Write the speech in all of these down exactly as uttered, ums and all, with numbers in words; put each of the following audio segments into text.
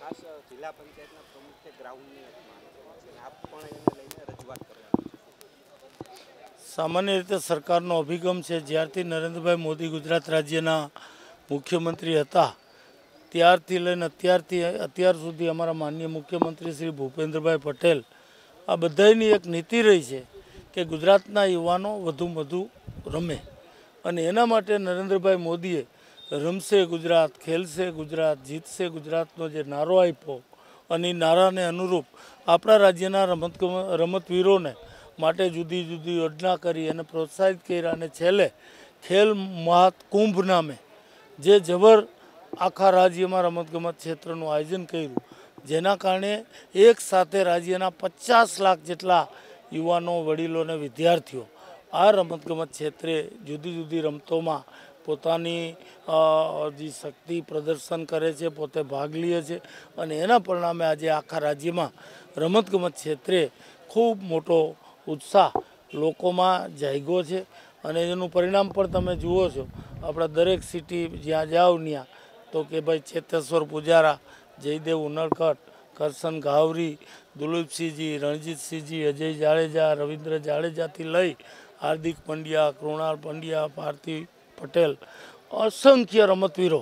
ખાસ જિલ્લા પંચાયતના પ્રમુખે ગ્રાઉન્ડની એક માંગ કરી છે, આપ પણ એને લઈને રજૂઆત કરવાની છે. સામાન્ય રીતે સરકારનો અભિગમ છે, જ્યારથી નરેન્દ્રભાઈ મોદી ગુજરાત રાજ્યના મુખ્યમંત્રી હતા ત્યારથી લઈને અત્યારથી અત્યાર સુધી અમારા માનનીય મુખ્યમંત્રી શ્રી ભૂપેન્દ્રભાઈ પટેલ આ બધાની એક નીતિ રહી છે કે ગુજરાતના યુવાનો વધુમાં વધુ રમે, અને એના માટે નરેન્દ્રભાઈ મોદીએ રમશે ગુજરાત, ખેલશે ગુજરાત, જીતશે ગુજરાતનો જે નારો આપ્યો અને એ નારાને અનુરૂપ આપણા રાજ્યના રમત રમતવીરોને માટે જુદી જુદી યોજના કરી અને પ્રોત્સાહિત કર્યા, અને છેલ્લે ખેલ મહાકુંભ નામે જે જબર આખા રાજ્યમાં રમતગમત ક્ષેત્રનું આયોજન કર્યું, જેના કારણે એક સાથે રાજ્યના પચાસ લાખ જેટલા યુવાનો, વડીલો અને વિદ્યાર્થીઓ આ રમતગમત ક્ષેત્રે જુદી જુદી રમતોમાં પોતાની જે શક્તિ પ્રદર્શન કરે છે, પોતે ભાગ લે છે, અને એના પરિણામે આજે આખા રાજ્યમાં રમતગમત ક્ષેત્રે ખૂબ મોટો ઉત્સાહ લોકોમાં જાગ્યો છે. અને એનું પરિણામ પણ તમે જુઓ છો, આપણા દરેક સિટી જ્યાં જાઓ ત્યાં તો કે ભાઈ ચેતેશ્વર પૂજારા, જયદેવ ઉનડકટ, કરશન ઘાવરી, દુલીપસિંહજી, રણજીતસિંહજી, અજય જાડેજા, રવિન્દ્ર જાડેજાથી લઈ હાર્દિક પંડ્યા, કૃણાલ પંડ્યા, પાર્થિવ પટેલ, અસંખ્ય રમતવીરો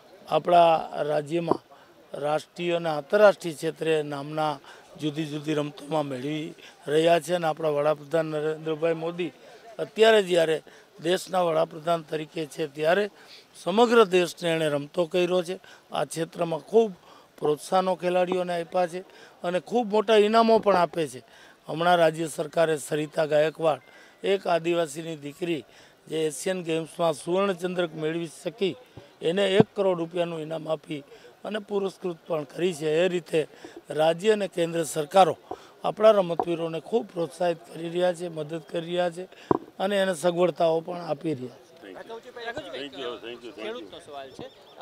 આપણા રાજ્યમાં રાષ્ટ્રીય અને આંતરરાષ્ટ્રીય ક્ષેત્રે નામના જુદી જુદી રમતોમાં મેળવી રહ્યા છે. અને આપણા વડાપ્રધાન નરેન્દ્રભાઈ મોદી અત્યારે જ્યારે દેશના વડાપ્રધાન તરીકે છે ત્યારે સમગ્ર દેશને એણે રમતો કર્યો છે. આ ક્ષેત્રમાં ખૂબ પ્રોત્સાહનો ખેલાડીઓને આપ્યા છે અને ખૂબ મોટા ઇનામો પણ આપે છે. હમણાં રાજ્ય સરકારે સરિતા ગાયકવાડ, એક આદિવાસીની દીકરી જે એશિયન ગેમ્સમાં સુવર્ણચંદ્રક મેળવી શકી, એને એક કરોડ રૂપિયાનું ઇનામ આપી અને પુરસ્કૃત પણ કરી છે. એ રીતે રાજ્ય અને કેન્દ્ર સરકારો આપણા રમતવીરોને ખૂબ પ્રોત્સાહિત કરી રહ્યા છે, મદદ કરી રહ્યા છે અને એને સગવડતાઓ પણ આપી રહ્યા છે. રાઘવજીભાઈ, ખેડૂતનો સવાલ છે.